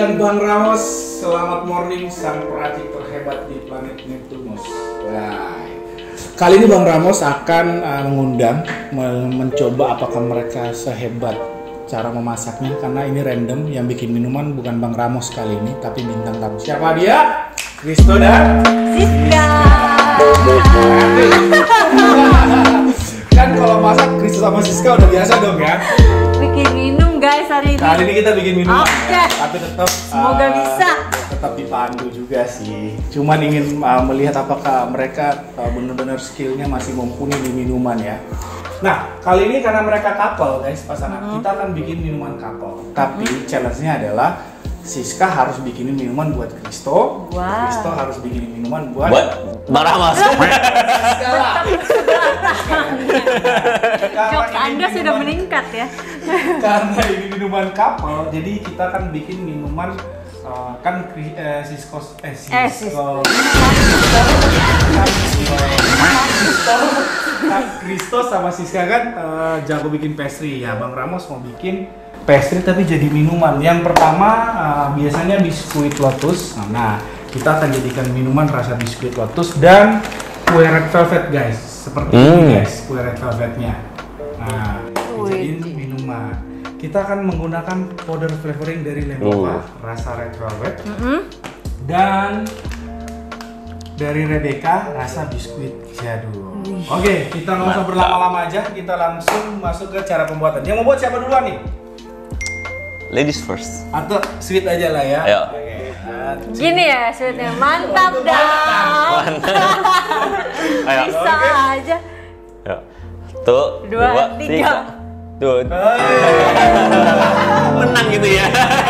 dan Bang Ramos, selamat morning sang peracik terhebat di planet Neptunus. Kali ini Bang Ramos akan mencoba apakah mereka sehebat cara memasaknya, karena ini random. Yang bikin minuman bukan Bang Ramos kali ini, tapi bintang tamu. Siapa dia? Risto dan Siska. Kan kalau masak Risto sama Siska udah biasa dong ya. Bikin minum guys hari ini. Kali ini kita bikin minuman, Oke. tapi tetap Semoga bisa. Tetap dipandu juga sih. Cuman ingin melihat apakah mereka benar-benar skillnya masih mumpuni di minuman ya. Nah, kali ini karena mereka couple guys, pasangan, kita akan bikin minuman couple. Tapi challenge-nya adalah Siska harus bikinin minuman buat Kristo. Wow. Kristo harus bikinin minuman buat Bang Ramos. Jokes Anda sudah meningkat ya. Karena ini minuman couple, jadi kita akan bikin minuman Kristo sama Siska kan jago bikin pastry ya. Bang Ramos mau bikin pastry tapi jadi minuman. Yang pertama biasanya biskuit lotus. Nah, kita akan jadikan minuman rasa biskuit lotus dan kue red velvet guys. Seperti ini guys, kue red velvetnya. Nah, dijadiin minuman. Kita akan menggunakan powder flavoring dari Lenovo rasa red velvet dan dari Rebecca rasa biskuit jadul. Oke, kita nggak usah berlama-lama aja, kita langsung masuk ke cara pembuatan. Yang mau buat siapa duluan nih? Ladies first. Atau sweet aja lah ya. Ayo. Gini ya sweetnya, mantap dah. Ayo. Bisa aja. Ayo. Tuh, Dua, tiga. Tuh. Menang gitu ya.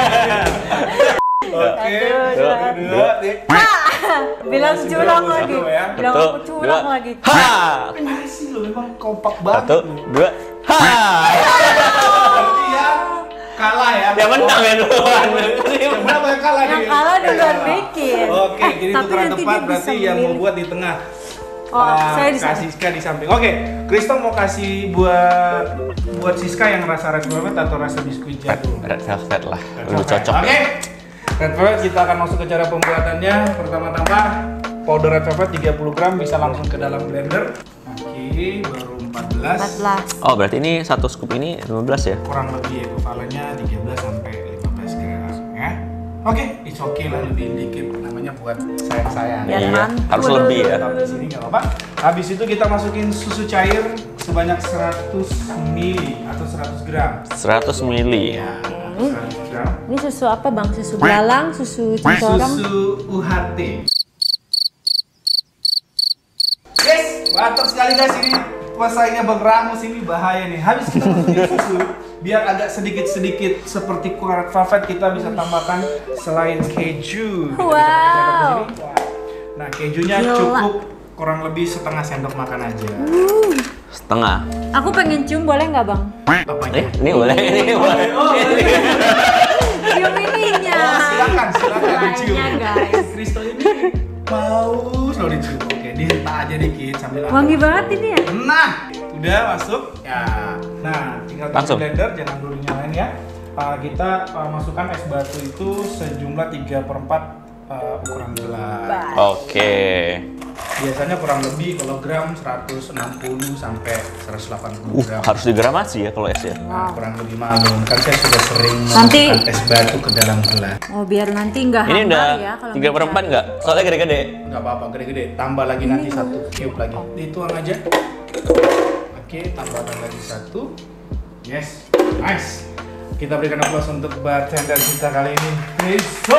Oke. Dua. Bilang curang lagi. Bilang Satu, aku curang dua. lagi. Ha. Masih lo memang kompak banget. Satu, dua. Ha. Berarti ya kalah ya. Ya menang ya duluan. Yang berapa yang kalah nih? Yang kalah duluan bikin. Oke, jadi Tapi tukeran nanti tempat dia berarti bisa yang mau memilih. buat di tengah. Saya di sana. kasih Siska di samping. Oke, Kristo mau kasih buat Siska yang rasa red velvet atau rasa biskuit jadul? Red velvet lah. Red Lebih velvet. cocok. Oke. Red velvet kita akan masuk ke cara pembuatannya. Pertama-tama powder red velvet 30 gram bisa langsung ke dalam blender. Oke, baru 14. 14. Oh, berarti ini satu scoop ini 15 ya? Kurang lebih ekuivalennya 13 sampai 15 gram ya. Oke, it's okay lah, lebih dikit, namanya buat sayang-sayang. Biar Iya, mantul. harus lebih ya. Tetap di sini nggak apa-apa. Habis itu kita masukin susu cair sebanyak 100 ml atau 100 gram. 100 ml. Ya, 100 gram. Ini susu apa bang? Susu belalang, susu cincang. Susu UHT. Yes, mantap sekali guys, ini pesaingnya Bang Ramos ini bahaya nih. Habis kita masukin susu, biar agak sedikit-sedikit seperti kue red velvet, kita bisa tambahkan selain keju. Kita Wow. bisa pakai di sini. Nah, kejunya Gila. cukup kurang lebih setengah sendok makan aja. Setengah. Aku pengen cium, boleh nggak bang? Apanya? Ini boleh, ini boleh. Cium ininya. Silakan Lainnya, dicium. guys. Kristo ini mau selalu dicium. Oke, dihentak aja dikit sambil Wangi banget ini ya. Nah, udah masuk ya. Nah, tinggal di Langsung. blender, jangan dulu nyalain ya. Kita masukkan es batu itu sejumlah 3/4 ukuran gelas. Oke. Biasanya kurang lebih kalau gram 160 sampai 180 gram. Harus digramasi ya kalau es ya. Nah, kurang lebih maklum kan saya sudah sering Nanti- memasukkan es batu ke dalam gelas. Oh biar nanti nggak Ini hambar udah ya kalau 3/4 nggak? Soalnya gede-gede. Nggak apa-apa, gede-gede. Tambah lagi nanti satu cube lagi. Dituang aja. Oke, tambahkan lagi satu. Yes, nice. Kita berikan aplaus untuk bartender kita kali ini, Kristo.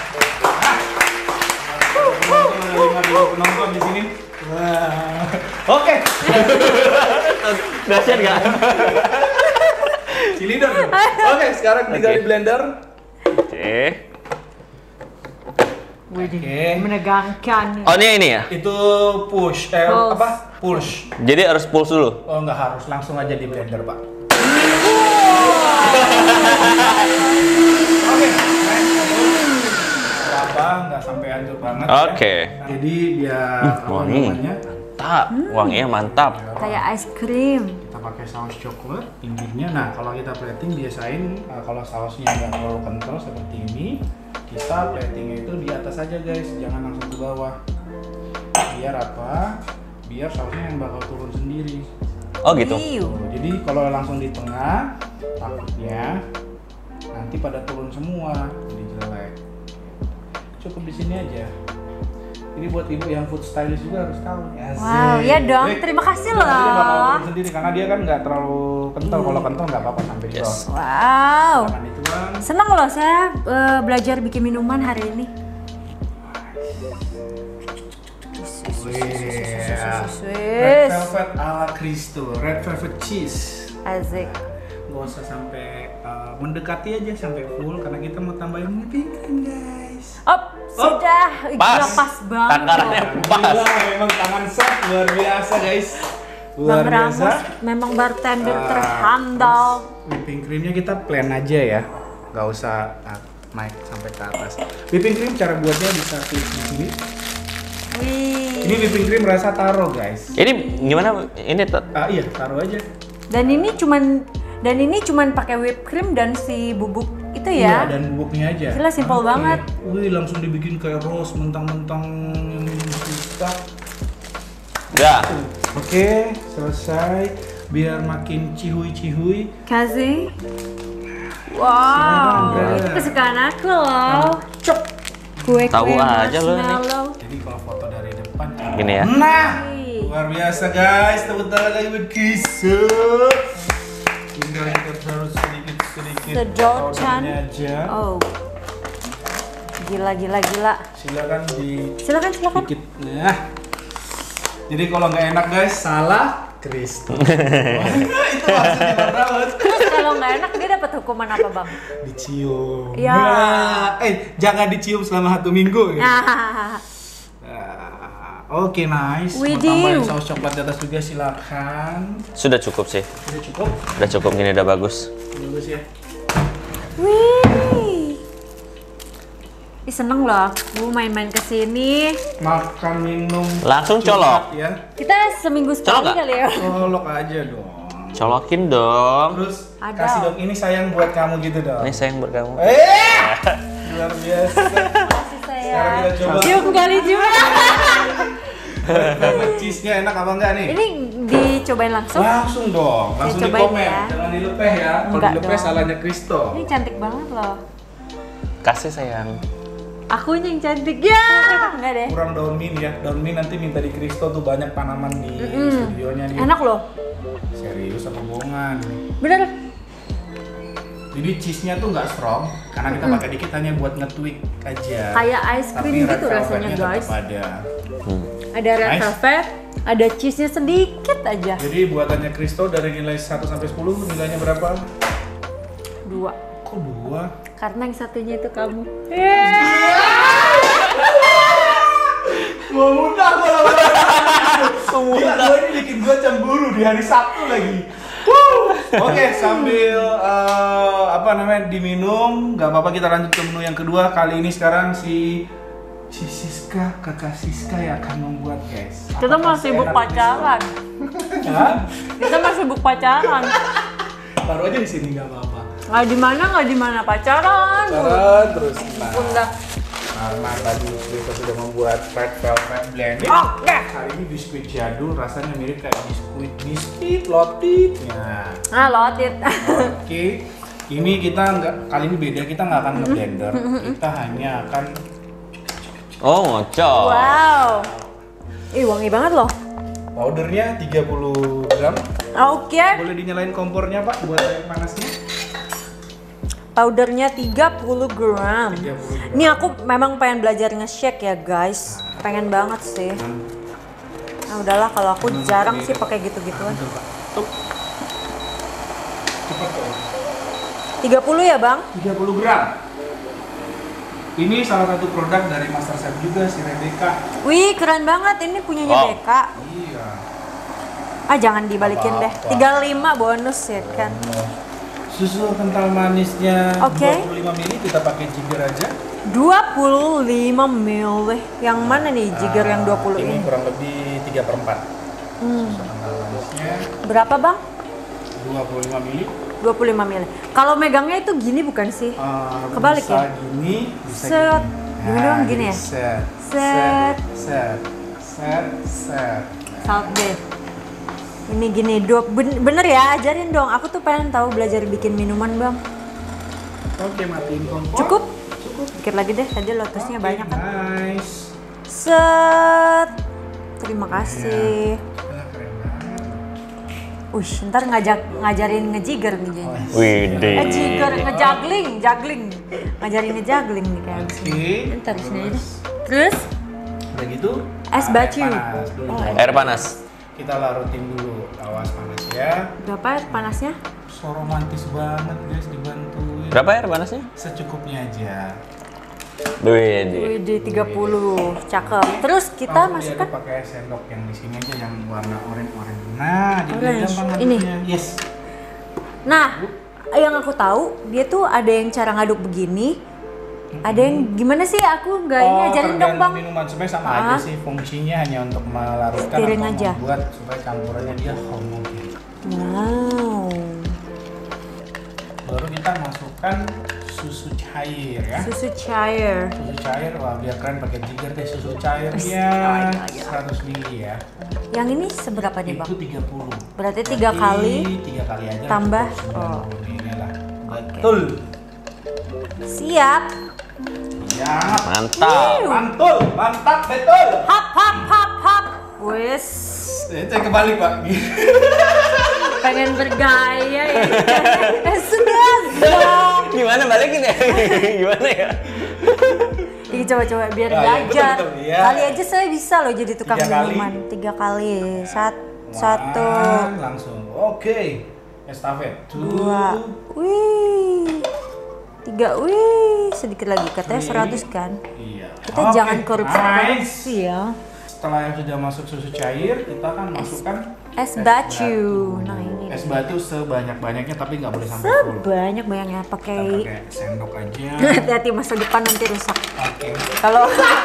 Penonton di sini. Wah. Oke. Dahsyat nggak? Cilidor. Oke, sekarang tinggal di blender. Oke. Oke. menegangkan. Oh ini ya? Itu push, Pulse. apa? Push. Jadi harus pulse dulu? Oh, nggak harus, langsung aja di blender, Pak. Oke, apa nggak sampai hancur banget. Oke. Ya. Jadi biar apa wangi. namanya? Mantap, wanginya mantap. Kayak es krim. Kita pakai saus coklat pinggirnya. Nah, kalau kita plating biasain kalau sausnya nggak terlalu kental seperti ini, kita platingnya itu di atas aja guys, jangan langsung ke bawah. Biar apa? Biar sausnya yang bakal turun sendiri. Oh gitu. Iu. Jadi kalau langsung di tengah, takutnya nanti pada turun semua, jadi jelek. Cukup di sini aja. Ini buat ibu yang food stylist juga harus tahu. Asik. Wow, iya dong. Terima kasih Nah, dia bakal loh. turun sendiri karena dia kan nggak terlalu kental. Kalau kental nggak apa-apa sampai di bawah. Wow. Silakan dituang. Senang loh saya belajar bikin minuman hari ini. Red velvet ala Cristo, red velvet cheese. Asik. Gak usah sampai mendekati aja sampai full karena kita mau tambahin whipping cream guys. Op, sudah. Ih, Pas. gila, pas banget. Takarannya pas. Gila, memang tangan chef luar biasa guys. Bang Luar Ramos biasa. memang bartender Ah, terhandal. terus whipping creamnya kita plain aja ya, nggak usah naik sampai ke atas. Whipping cream cara buatnya bisa klik di sini. Wih. Ini whipping cream rasa taro guys. Ini gimana? Ini Iya taro aja. Dan ini cuman pakai whipped cream dan si bubuk itu Iya, ya. dan bubuknya aja. Gila, simple Oke. banget. Wih, langsung dibikin kayak rose mentang-mentang yang kita. enggak. Oke, selesai. Biar makin cihui-cihui. Kasih. Wow. Silakan, Itu kesukaan aku loh. Cok. Kue Tahu aja lo nih. marshmallow. Jadi kalau foto dari depan. Gini ya. Nah, Wih. luar biasa guys. Tepuk tangan lagi buat Kisu. Tinggal kita taruh sedikit-sedikit Sedotan. powdernya aja. Oh. Gila. Silakan Silakan. dikit. Nah. Jadi kalau nggak enak guys, salah Kristo. Itu maksudnya Bang Rawat. Terus kalau nggak enak dia dapat hukuman apa, Bang? Dicium. Ya. Nah, jangan dicium selama 1 minggu ya. Nah. Oke, nice. Mau Widih. tambahin saus coklat di atas juga silakan. Sudah cukup sih. Sudah cukup? Udah cukup gini udah bagus. Bagus ya. Wih. Ih, seneng loh aku main-main ke sini. Makan minum Langsung curhat colok. ya. Kita seminggu sekali nggak? kali ya. Colok aja dong. Colokin dong. Terus Ada. kasih dong, ini sayang buat kamu gitu dong. Ini sayang buat kamu. Luar biasa. Makasih Sekarang saya. kita coba. Cium kali juga. Dapat cheese-nya enak apa enggak nih? Ini dicobain langsung. Langsung dong, langsung di cobain komen. ya. Jangan dilepeh ya. Kalau Enggak dilepeh dong. salahnya Kristo. Ini cantik banget loh. Kasih sayang. Akunya yang cantik ya. Enggak deh. Kurang daun mint ya. Daun mint nanti minta di Kristo tuh banyak tanaman di studionya nih. Enak loh. Serius apa bohongan? Bener. Jadi cheese-nya tuh nggak strong karena kita pakai dikit hanya buat nge-tweak aja. Kayak ice cream Tapi red gitu rasanya, velvetnya guys. tetap ada. Ada red Nice. velvet, ada cheese-nya sedikit aja. Jadi buatannya Kristo dari nilai 1 sampai 10 nilainya berapa? 2. Kok 2? Karena yang satunya itu kamu. Mau muntah gua lama-lama. Gila, gua ini bikin gua cemburu di hari Sabtu lagi. Oke, sambil diminum, nggak apa-apa kita lanjut ke menu yang kedua. Kali ini sekarang si Siska, kakak Siska yang akan membuat guys. Kita masih sibuk pacaran. Hah? Kita masih sibuk pacaran. Taruh aja di sini nggak apa-apa. Nggak di mana pacaran. Terus nah, Bunda. karena tadi kita sudah membuat red velvet blending. Oke. Hari ini biskuit jadul rasanya mirip kayak biskuit lotitnya. Ah, lotit. Oke, ini kita kali ini beda, kita nggak akan nge-blender, kita hanya akan Oh, ngocok. Wow. Ih, wangi banget loh. powdernya 30 gram. Oke. Boleh dinyalain kompornya Pak buat air panasnya. Powdernya 30 gram. 30 gram. Ini aku memang pengen belajar nge-shake ya guys. Pengen banget sih. Nah udahlah, kalau aku jarang sih pakai gitu-gituan. Betul, Pak. Tuh. Cepat kok. 30 ya bang? 30 gram. Ini salah satu produk dari Master Chef juga si Rebecca. Wih keren banget, ini punyanya Wow. Deka. Iya. Ah jangan dibalikin deh, Apa-apa. 35 bonus ya kan. Susu kental manisnya Oke. 25 ml kita pakai jigger aja. 25 ml. Yang mana nih jigger yang 20 Ini ini? kurang lebih 3/4. Hmm. Susu kental manisnya Berapa bang? 25 mili. 25 mili. Kalau megangnya itu gini bukan sih? Kebalik bisa ya? Gini, bisa Set. gini. Gimana dong, gini ya? Set. Set. Set. Set. Set. Salt deh. Ini gini, bener ya, ajarin dong. Aku tuh pengen tahu belajar bikin minuman, Bang. Oke, matiin kompor. Cukup? Cukup. Dikit lagi deh, tadi lotusnya banyak kan. Nice. Set. Terima kasih. Keren banget. Ntar ngajarin ngejiger nih jadinya. Widih. Ngejiger, juggling. Ngajarin ngejagling nih kayak abis Oke. ini. Ntar di sini aja. Terus, Udah gitu. Es air batu. panas dulu. Air panas. Kita larutin dulu. Awas panas ya. berapa panasnya? So romantis banget guys, dibantuin. Berapa air panasnya? Secukupnya aja. Widih. Wih, 30. Cakep. Terus kita Langsung masukkan diaduk pakai sendok yang di sini aja yang warna oranye. Nah, jadi Orange. gampang Ini? ngaduknya. Yes. Nah, yang aku tahu dia tuh ada yang cara ngaduk begini, ada yang gimana sih? Aku nggak ini ajarin dong bang. Minuman sebenarnya sama aja sih, fungsinya hanya untuk melarutkan Stirring atau aja. membuat supaya campurannya dia homogen. Wow. Baru kita masukkan susu cair ya. Susu cair. Susu cair, wah biar keren pakai jigger deh susu Gila, cairnya gila. 100 ml ya. Yang ini seberapa nih bang? Itu 30. Berarti 3 kali. 3 kali aja. tambah, cukup 90 oh. inilah. Oke. Betul. Siap. Ya. Mantap. Mantul, mantap betul. Hap. Wes. Saya kebalik pak. Pengen bergaya ya. Sudah. Gimana balikin ya? Gimana ya? Ih, coba biar Nah, belajar. betul, iya. Kali aja saya bisa loh jadi tukang 3 kali. minuman. 3 kali. Satu. Wah, langsung. Oke. Estafet. 2. Wih. 3. Wih. Sedikit lagi. Katanya 100 kan. Iya. Kita Oke, jangan korupsi nice. ya. Setelah yang sudah masuk susu cair, kita akan masukkan Es batu. Nah ini. es batu sebanyak-banyaknya tapi nggak boleh sampai full. Sebanyak-banyaknya Kita pakai. pakai sendok aja. Hati-hati masa depan nanti rusak. Oke. Kalau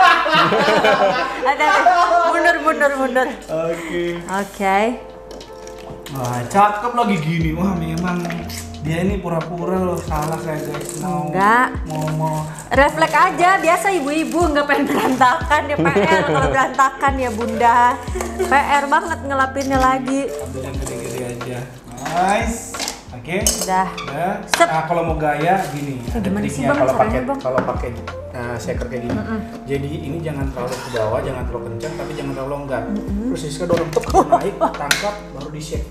hati-hati. Mundur. Oke. Wah, cakep lagi gini. Wah, memang dia ini pura-pura loh salah saya guys. Enggak. Mau. Refleks aja, biasa ibu-ibu nggak pengen berantakan ya PR kalau berantakan ya bunda. PR banget ngelapinnya lagi. Ambil yang gede-gede aja. Nice. Oke. Udah. Set. Nah, kalau mau gaya gini, ada gimana sih, triknya Bang, kalau pakai caranya, Bang? shaker kayak gini. Jadi ini jangan terlalu ke bawah, jangan terlalu kencang, tapi jangan terlalu longgar. Terus Siska dorong tep naik, tangkap, baru di shake.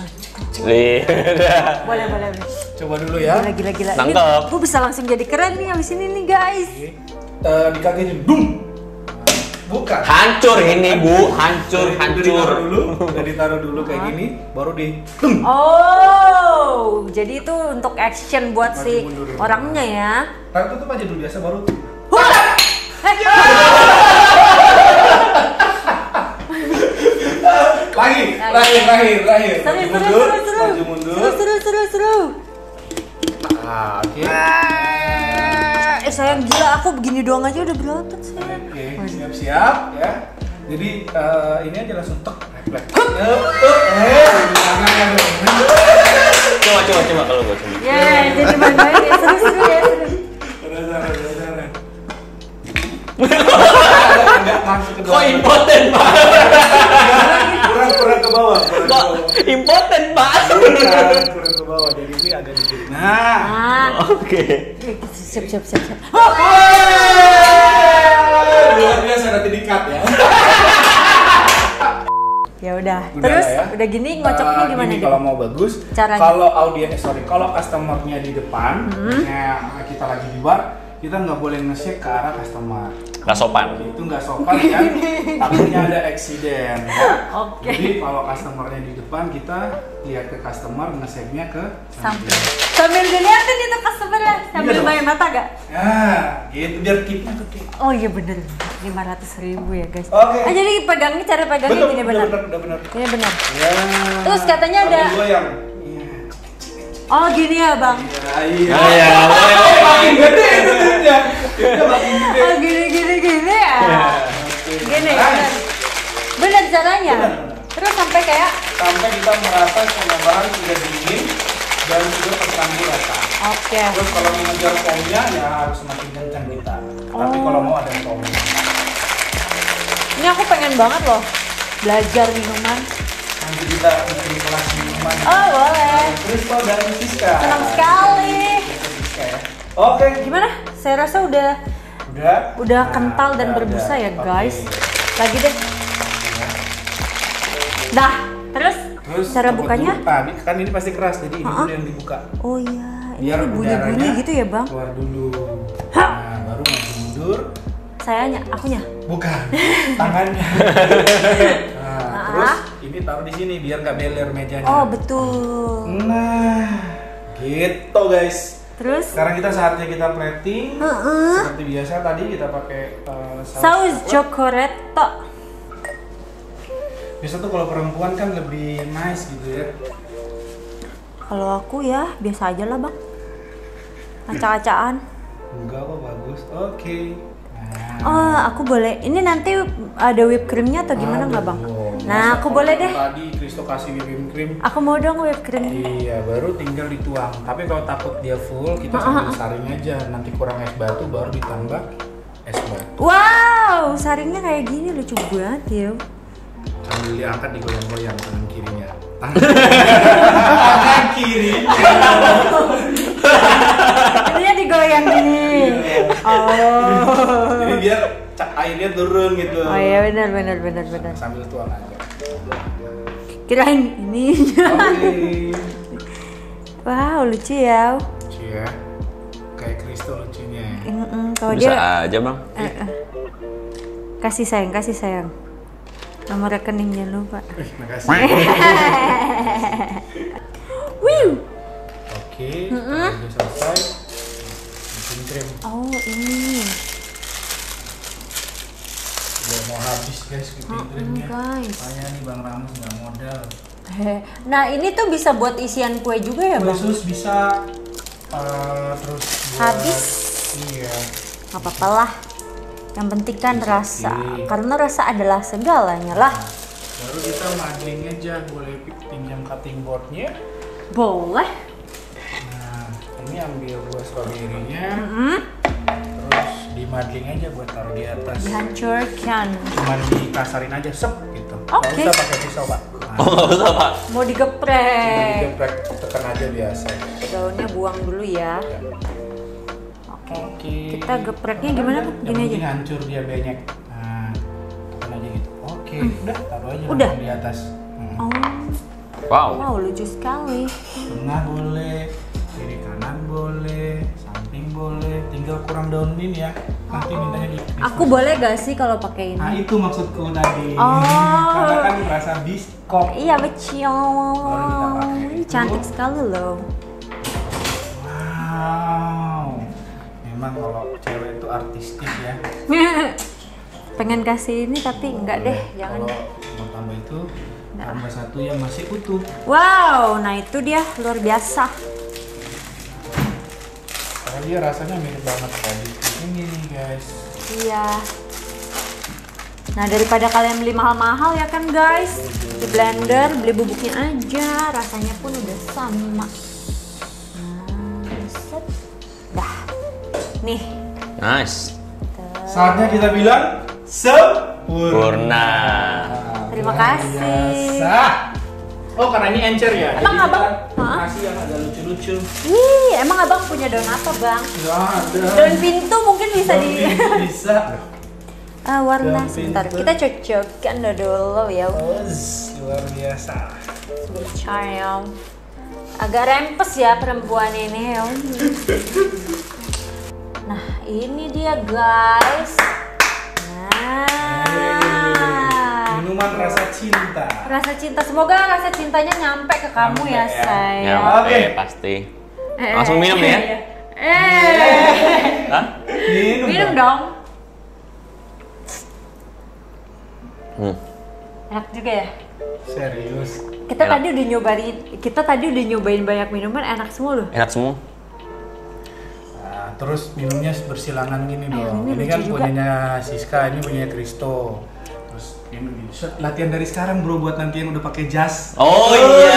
Boleh. Coba dulu ya. Gila. Tangkap. Gue bisa langsung jadi keren nih abis ini nih guys. Oke. Dikagetin, dum. Bukan. Hancur ini bu, hancur. Udah ditaruh dulu kayak gini, baru di dum. Oh, jadi itu untuk action buat Maju si mundur. orangnya ya. Taruh tutup aja dulu biasa baru. Lahir. Maju mundur. Seru. Ah, oke. Sayang gila, aku begini doang aja udah berotot sayang. Oke, siap-siap ya. Jadi ini aja langsung tek refleks. Jangan dong. Coba kalau gue coba. Ya, jadi main-main ya, seru ya. Udah. Enggak masuk ke Kok dalam. impoten pak? Kurang ke bawah. Kok impoten pak? Kurang ke bawah. Jadi ini agak dikit. Nah. Ah, Oke. siap. Luar biasa nanti di-cut ya. Ya udah. Udah Terus lah ya. udah gini ngocoknya gimana Gini nih? kalau mau bagus, Caranya? kalau kalau customernya di depan, misalnya kita lagi di bar, kita nggak boleh nge-shake ke arah customer. Nggak sopan. Itu nggak sopan kan? Takutnya ada eksiden. Ya. Oke. Jadi kalau customernya di depan, kita lihat ke customer, nge-shake-nya ke Samping. Sambil dilihatin itu customernya, sambil Iya dong. main mata gak? Nah, gitu biar tipnya gede. Oh iya bener, 500.000 ya guys. Oke. Jadi cara pegangnya gini bener. Udah bener. Ini bener. Ya. Terus katanya ada. Sambil goyang. Iya. Oh gini ya bang. Iya. Iya, Makin gede itu tipnya. Tipnya makin gede. Oh gini ya. Oke. Gini Nice. bener. Bener caranya. Bener. Terus sampai kayak sampai kita merasa semua bahan sudah dingin dan sudah tercampur rata. Oke. Terus kalau mengejar foamnya ya harus semakin kencang kita. Tapi kalau mau ada foamnya. Ini aku pengen banget loh belajar minuman. Nanti kita bikin kelas minuman. Oh boleh. Crystal dan Siska. Senang sekali. Siska ya. Oke. Gimana? Saya rasa udah Udah kental dan udah, berbusa ya Oke. guys. Lagi deh. Dah. Terus cara copot bukanya? dulu. Nah, kan ini pasti keras, jadi ini dulu yang dibuka. Oh iya, ini Biar bunyi-bunyi udaranya gitu ya bang? keluar dulu. Nah, baru maju mundur. Sayanya, akunya? Bukan, tangannya. Nah, terus ini taruh di sini biar nggak beler mejanya. Oh betul. Nah, gitu guys. Terus? Sekarang kita saatnya kita plating. Heeh. Seperti biasa tadi kita pakai Saus Jocoretto. Biasa tuh kalau perempuan kan lebih nice gitu ya. Kalau aku ya biasa aja lah bang. Acak-acakan. Enggak kok bagus. Oke. Nah. Oh aku boleh. Ini nanti ada whipped creamnya atau gimana nggak bang? Nah aku boleh deh. Tadi Kristo kasih whipping cream. Aku mau dong whipped cream. Iya, baru tinggal dituang. Tapi kalau takut dia full, kita sambil saring aja. Nanti kurang es batu, baru ditambah es batu. Wow, saringnya kayak gini lucu banget ya. Sambil diangkat digoyang-goyang tangan kirinya. Tangan kiri. Ininya digoyang gini. Oh. Jadi biar airnya turun gitu. Oh iya benar. Sambil tuang aja. Kirain ini. Oke. Wow lucu ya. Lucu ya. Kayak Kristo lucunya. Kalau Bisa dia aja bang. kasih sayang. Nomor rekening jangan lupa. Makasih. Wih. Oke, kalau udah selesai, bikin krim. Oh ini. Udah mau habis guys bikin krimnya. Guys. Makanya nih Bang Ramos nggak modal. Nah ini tuh bisa buat isian kue juga ya bang? Khusus bisa terus buat, Habis? Iya. Gak apa-apa lah. Yang penting kan rasa. Iya. Karena rasa adalah segalanya lah. Baru kita modeling aja, boleh pinjam cutting boardnya. Boleh. Nah, ini ambil buah stroberinya, terus di modeling aja buat taruh di atas. Dihancurkan. Cuman dikasarin aja, sep gitu. Oke. Nggak usah pakai pisau pak. Nah, Oh nggak usah pak. Mau udah digeprek. digeprek, tekan aja biasa. Daunnya buang dulu ya. Ya. Oke. Oke. Kita gepreknya gimana Bu? Yang Gini penting aja. hancur dia banyak. Nah, tekan aja gitu. Oke, udah taruh aja Udah? langsung di atas. Oh. Wow. Wow, lucu sekali. Tengah boleh, kiri kanan boleh, samping boleh. Tinggal kurang daunin ya. Nanti mintanya di. Aku boleh gak sih kalau pakai Nah ini? itu maksudku tadi. Oh. Karena kan rasa biskop. Iya, betul. pakai Ini itu. cantik sekali loh. Wow. Memang kalau cewek itu artistik ya. Pengen kasih ini tapi enggak deh, jangan. Kalau mau tambah itu, tambah satu yang masih utuh. Wow, nah itu dia luar biasa. Karena dia rasanya mirip banget kayak biskuit ini nih guys. Iya. Nah daripada kalian beli mahal-mahal ya kan guys, di blender beli bubuknya aja, rasanya pun udah sama. Nah, set. Dah. Nih. Nice. Saatnya kita bilang sempurna. Purna. Terima Luar kasih. biasa. Oh karena ini encer ya? Emang Jadi abang? kita kasih yang agak lucu-lucu. Wih, emang abang punya daun apa bang? Ya ada. Daun pintu mungkin bisa di. Bisa. Warna Daun sebentar. pintu. Kita cocokkan dulu ya. Luar biasa. Sayang. Agak rempes ya perempuan ini. Nah, ini dia guys. Nah. Minuman rasa cinta. Rasa cinta. Semoga rasa cintanya nyampe ke kamu Nyampe ya, ya. sayang. Oke pasti. Langsung minum nih ya? Hah? Minum dong. Enak juga ya. Serius. Kita Enak. tadi udah nyobain banyak minuman, enak semua loh. Enak semua. Nah, terus minumnya bersilangan gini dong. ini Ini lucu kan juga. punyanya Siska, ini punyanya Kristo. Terus Latihan dari sekarang bro, buat nanti yang udah pakai jas. Oh iya.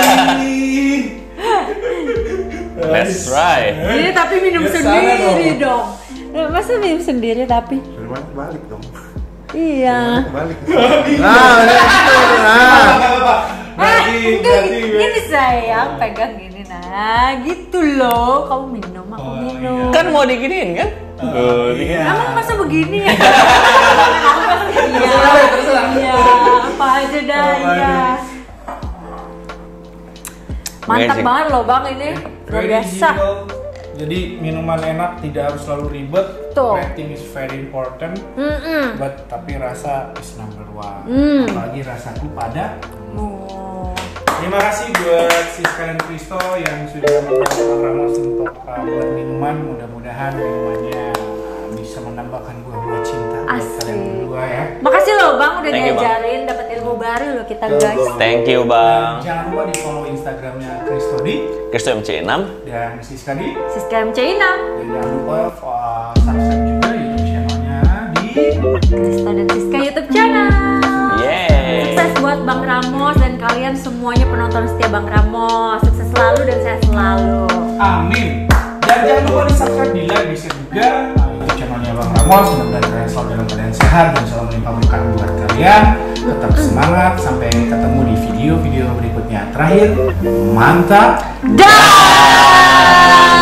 That's right. Ini tapi minum Biasa sendiri dong. Masa minum sendiri tapi? Dari mana balik dong? Iya. Balik. Enggak gini sayang, pegang gini nah, gitu loh. Kamu minum, aku Oh, minum. Kan mau diginiin kan? Iya. Emang masa begini ya? Iya, apa aja dah ya. Mantap Amazing. banget loh bang ini, luar Very biasa. simple. Jadi minuman enak, tidak harus selalu ribet. Tuh. Rating is very important. But tapi rasa is number one. Apalagi rasaku pada. Oh. Terima kasih buat Siska dan Kristo yang sudah membantu Bang Ramos untuk buat minuman. Mudah-mudahan minumannya bisa menambahkan buah-buah cinta buat Asik. kalian berdua ya. Makasih loh bang udah Thank you, Bang. diajarin, dapat ilmu baru loh kita guys. Thank you Dan bang. jangan lupa di follow Instagramnya Kristo di Kristo MC6. dan Siska di. Siska MC6, Dan jangan lupa subscribe juga YouTube channelnya di. Kristo dan Siska YouTube channel. Yeay. Sukses buat Bang Ramos dan kalian semuanya penonton setia Bang Ramos. Sukses selalu dan sehat selalu. Amin. Dan jangan lupa di subscribe, di like, di share juga YouTube channelnya Bang Ramos. Mudah-mudahan kalian selalu dalam keadaan sehat dan selalu melimpah berkah buat kalian. Tetap semangat sampai ketemu di video-video berikutnya. Terakhir, mantap. Dah.